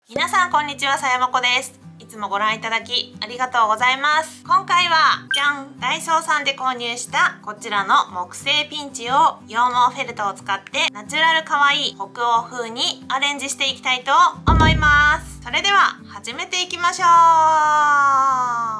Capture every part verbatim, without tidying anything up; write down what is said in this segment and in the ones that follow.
皆さんこんにちは、さやまこです。いつもご覧いただきありがとうございます。今回はじゃん、ダイソーさんで購入したこちらの木製ピンチを羊毛フェルトを使ってナチュラルかわいい北欧風にアレンジしていきたいと思います。それでは始めていきましょう。はい、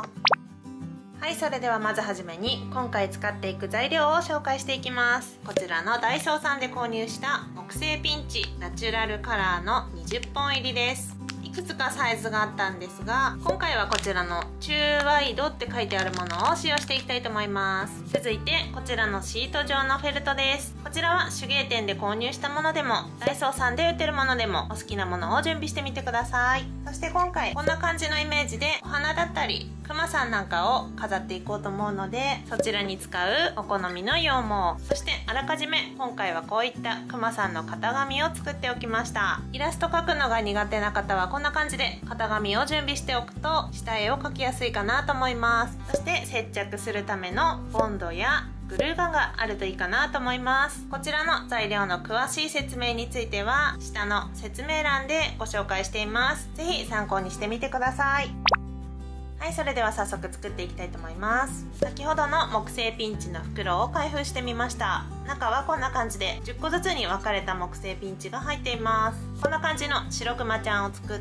それではまずはじめに今回使っていく材料を紹介していきます。こちらのダイソーさんで購入した木製ピンチナチュラルカラーのにじゅっぽん入りです。いくつかサイズがあったんですが、今回はこちらの中ワイドって書いてあるものを使用していきたいと思います。続いてこちらのシート状のフェルトです。こちらは手芸店で購入したものでもダイソーさんで売ってるものでもお好きなものを準備してみてください。そして今回こんな感じのイメージでお花だったりクマさんなんかを飾っていこうと思うので、そちらに使うお好みの羊毛、そしてあらかじめ今回はこういったクマさんの型紙を作っておきました。イラスト描くのが苦手な方はこんな感じで型紙を準備しておくと下絵を描きやすいかなと思います。そして接着するためのボンドやグルーガンがあるといいかなと思います。こちらの材料の詳しい説明については下の説明欄でご紹介しています。是非参考にしてみてください。はい、それでは早速作っていきたいと思います。先ほどの木製ピンチの袋を開封してみました。中はこんな感じでじゅっこずつに分かれた木製ピンチが入っています。こんな感じの白クマちゃんを作って、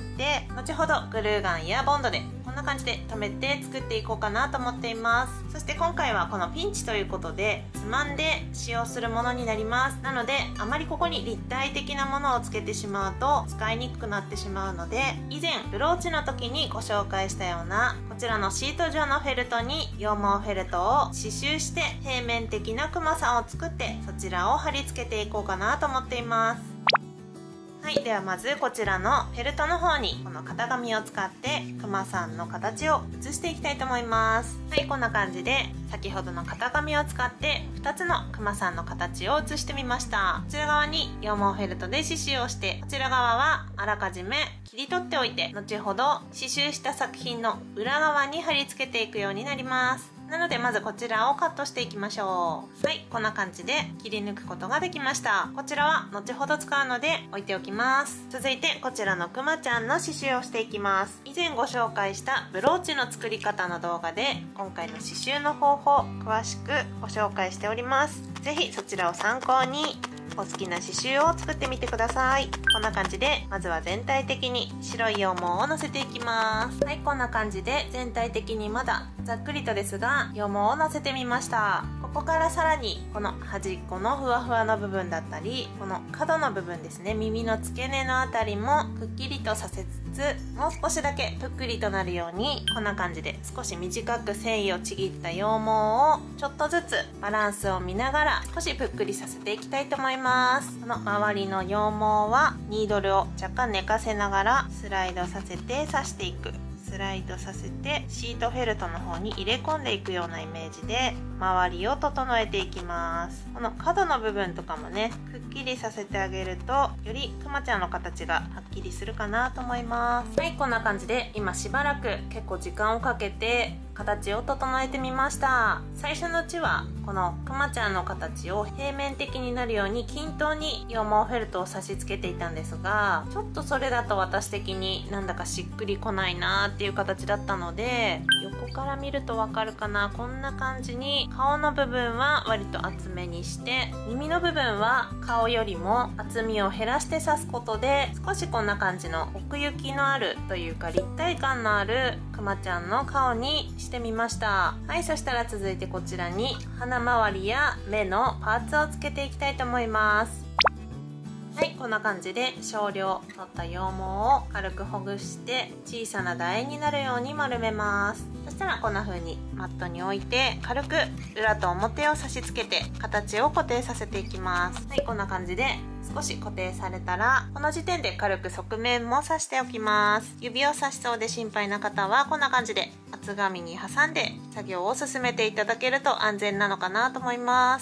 後ほどグルーガンやボンドでこんな感じで留めて作っていこうかなと思っています。そして今回はこのピンチということでつまんで使用するものになります。なのであまりここに立体的なものをつけてしまうと使いにくくなってしまうので、以前ブローチの時にご紹介したようなこちらのシート状のフェルトに羊毛フェルトを刺繍して平面的なクマさんを作ってそちらを貼り付けていこうかなと思っています。はい、ではまずこちらのフェルトの方にこの型紙を使ってクマさんの形を写していきたいと思います。はい、こんな感じで先ほどの型紙を使ってふたつのクマさんの形を写してみました。こちら側に羊毛フェルトで刺繍をして、こちら側はあらかじめ切り取っておいて後ほど刺繍した作品の裏側に貼り付けていくようになります。なのでまずこちらをカットしていきましょう。はい、こんな感じで切り抜くことができました。こちらは後ほど使うので置いておきます。続いてこちらのクマちゃんの刺繍をしていきます。以前ご紹介したブローチの作り方の動画で今回の刺繍の方法詳しくご紹介しております。是非そちらを参考にお好きな刺繍を作ってみてください。こんな感じでまずは全体的に白い羊毛をのせていきます。はい、こんな感じで全体的にまだざっくりとですが羊毛をのせてみました。ここからさらにこの端っこのふわふわの部分だったりこの角の部分ですね、耳の付け根のあたりもくっきりとさせつつもう少しだけぷっくりとなるようにこんな感じで少し短く繊維をちぎった羊毛をちょっとずつバランスを見ながら少しぷっくりさせていきたいと思います。この周りの羊毛はニードルを若干寝かせながらスライドさせて刺していく。スライドさせてシートフェルトの方に入れ込んでいくようなイメージで周りを整えていきます。この角の部分とかもねくっきりさせてあげるとよりクマちゃんの形がはっきりするかなと思います。はい、こんな感じで今しばらく結構時間をかけて形を整えてみました。最初のうちはこのクマちゃんの形を平面的になるように均等に羊毛フェルトを差し付けていたんですが、ちょっとそれだと私的になんだかしっくりこないなーっていう形だったので、横から見るとわかるかな、こんな感じに顔の部分は割と厚めにして耳の部分は顔よりも厚みを減らして刺すことで少しこんな感じの奥行きのあるというか立体感のあるクマちゃんの顔にしてみました。はい、そしたら続いてこちらに鼻周りや目のパーツをつけていきたいと思います。はい、こんな感じで少量取った羊毛を軽くほぐして小さな楕円になるように丸めます。そしたらこんな風にマットに置いて軽く裏と表を差し付けて形を固定させていきます。はい、こんな感じで少し固定されたらこの時点で軽く側面も刺しておきます。指を刺しそうで心配な方はこんな感じで厚紙に挟んで作業を進めていただけると安全なのかなと思います。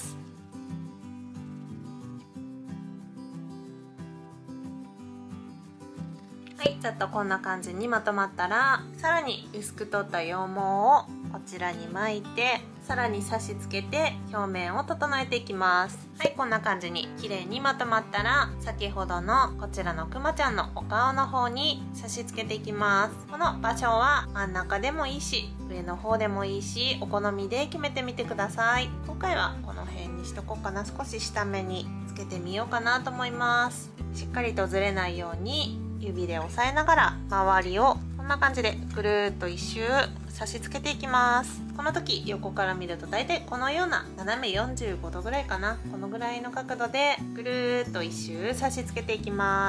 はい、ちょっとこんな感じにまとまったらさらに薄く取った羊毛をこちらに巻いてさらに差し付けて表面を整えていきます。はい、こんな感じに綺麗にまとまったら、先ほどのこちらのくまちゃんのお顔の方に差し付けていきます。この場所は真ん中でもいいし、上の方でもいいし、お好みで決めてみてください。今回はこの辺にしとこうかな。少し下目につけてみようかなと思います。しっかりとずれないように指で押さえながら周りをこんな感じでぐるーっと一周差し付けていきます。この時横から見ると大体このような斜めよんじゅうごどぐらいかな、このぐらいの角度でぐるーっと一周差し付けていきます。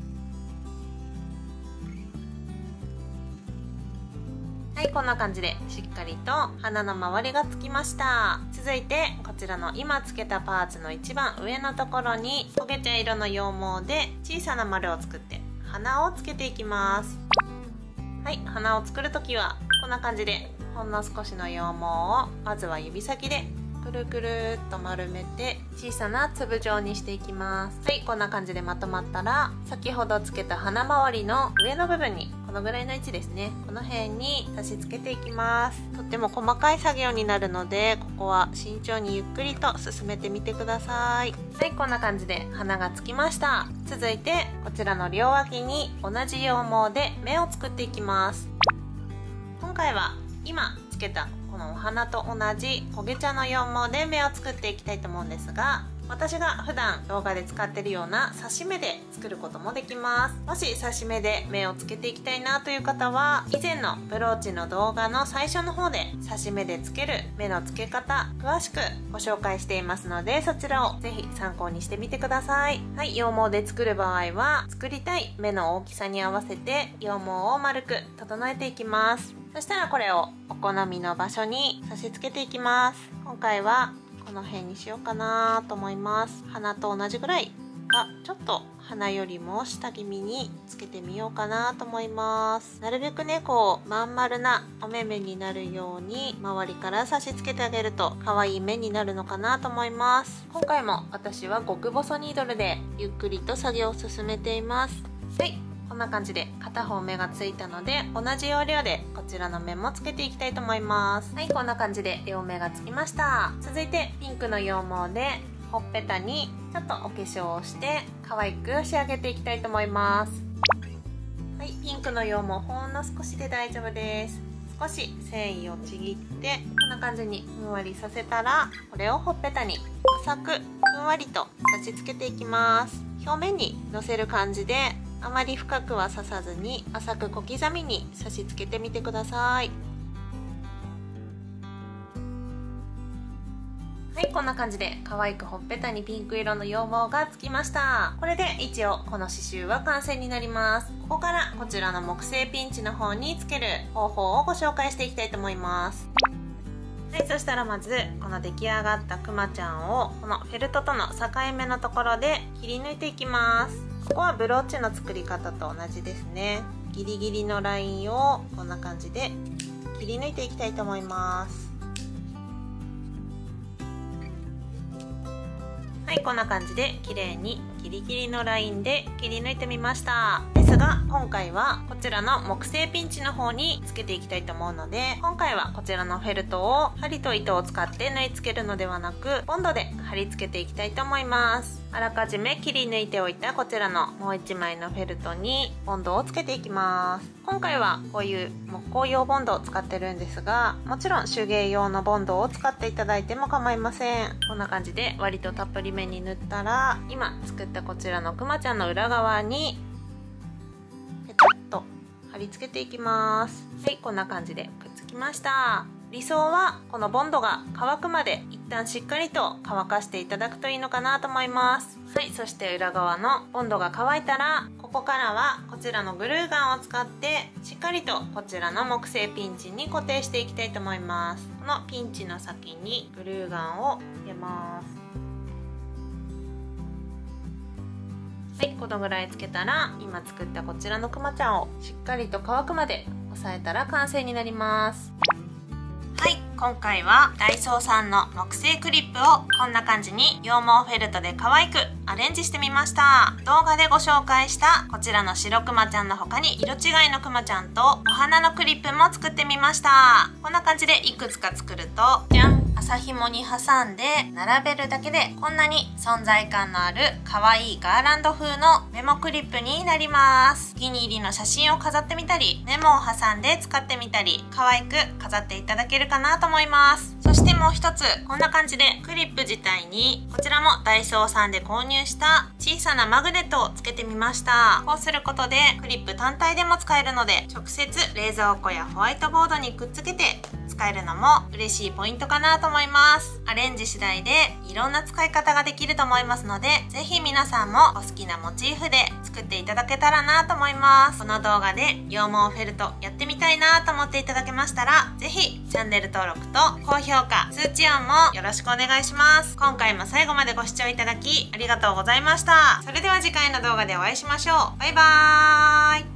はい、こんな感じでしっかりと鼻の周りがつきました。続いてこちらの今つけたパーツの一番上のところに焦げ茶色の羊毛で小さな丸を作って鼻をつけていきます。はい、鼻を作るときはこんな感じでほんの少しの羊毛をまずは指先でくるくるっと丸めて小さな粒状にしていきます。はい、こんな感じでまとまったら、先ほどつけた鼻周りの上の部分にこのぐらいの位置ですね、この辺に差し付けていきます。とっても細かい作業になるので、ここは慎重にゆっくりと進めてみてください。はい、こんな感じで鼻がつきました。続いてこちらの両脇に同じ羊毛で目を作っていきます。今回は今つけたこのお花と同じ焦げ茶の羊毛で目を作っていきたいと思うんですが、私が普段動画で使ってるような刺し目で作ることもできます。もし刺し目で目をつけていきたいなという方は、以前のブローチの動画の最初の方で刺し目でつける目の付け方詳しくご紹介していますので、そちらをぜひ参考にしてみてください。はい、羊毛で作る場合は作りたい目の大きさに合わせて羊毛を丸く整えていきます。そしたらこれをお好みの場所に差し付けていきます。今回はこの辺にしようかなと思います。鼻と同じぐらいが、ちょっと鼻よりも下気味につけてみようかなと思います。なるべくね、こうまん丸なお目目になるように周りから差し付けてあげると可愛い目になるのかなと思います。今回も私は極細ニードルでゆっくりと作業を進めています。はい、こんな感じで片方目がついたので、同じ要領でこちらの目もつけていきたいと思います。はい、こんな感じで両目がつきました。続いてピンクの羊毛でほっぺたにちょっとお化粧をして可愛く仕上げていきたいと思います。はい、ピンクの羊毛ほんの少しで大丈夫です。少し繊維をちぎってこんな感じにふんわりさせたら、これをほっぺたに浅くふんわりと差し付けていきます。表面にのせる感じで、あまり深くは刺さずに浅く小刻みに差し付けてみてください。はい、こんな感じで可愛くほっぺたにピンク色の羊毛がつきました。これで一応この刺繍は完成になります。ここからこちらの木製ピンチの方につける方法をご紹介していきたいと思います。はい、そしたらまずこの出来上がったくまちゃんをこのフェルトとの境目のところで切り抜いていきます。ここはブローチの作り方と同じですね。ギリギリのラインをこんな感じで切り抜いていきたいと思います。はい、こんな感じで綺麗にギリギリのラインで切り抜いてみました。ですが今回はこちらの木製ピンチの方につけていきたいと思うので、今回はこちらのフェルトを針と糸を使って縫い付けるのではなく、ボンドで貼り付けていきたいと思います。あらかじめ切り抜いておいたこちらのもういちまいのフェルトにボンドをつけていきます。今回はこういう木工用ボンドを使ってるんですが、もちろん手芸用のボンドを使っていただいても構いません。こんな感じで割とたっぷりめに塗ったら、今作ったこちらのくまちゃんの裏側にペタッと貼り付けていきます。はい、こんな感じでくっつきました。理想はこのボンドが乾くまで一旦しっかりと乾かしていただくといいのかなと思います。はい、そして裏側のボンドが乾いたら、ここからはこちらのグルーガンを使ってしっかりとこちらの木製ピンチに固定していきたいと思います。このピンチの先にグルーガンを入れます。はい、このぐらいつけたら、今作ったこちらのくまちゃんをしっかりと乾くまで押さえたら完成になります。はい、 今回はダイソーさんの木製クリップをこんな感じに羊毛フェルトで可愛くアレンジしてみました。動画でご紹介したこちらの白くまちゃんの他に色違いのくまちゃんとお花のクリップも作ってみました。こんな感じでいくつか作ると、じゃん、麻紐に挟んで並べるだけでこんなに存在感のある可愛いガーランド風のメモクリップになります。お気に入りの写真を飾ってみたり、メモを挟んで使ってみたり、可愛く飾っていただけるかなと思います。そしてもう一つ、こんな感じでクリップ自体にこちらもダイソーさんで購入した小さなマグネットをつけてみました。こうすることでクリップ単体でも使えるので、直接冷蔵庫やホワイトボードにくっつけて使えるのも嬉しいポイントかなと思います。アレンジ次第でいろんな使い方ができると思いますので、ぜひ皆さんもお好きなモチーフで作っていただけたらなと思います。この動画で羊毛フェルトやってみたいなと思っていただけましたら、ぜひチャンネル登録と高評価、通知音もよろしくお願いします。今回も最後までご視聴いただきありがとうございました。それでは次回の動画でお会いしましょう。バイバーイ。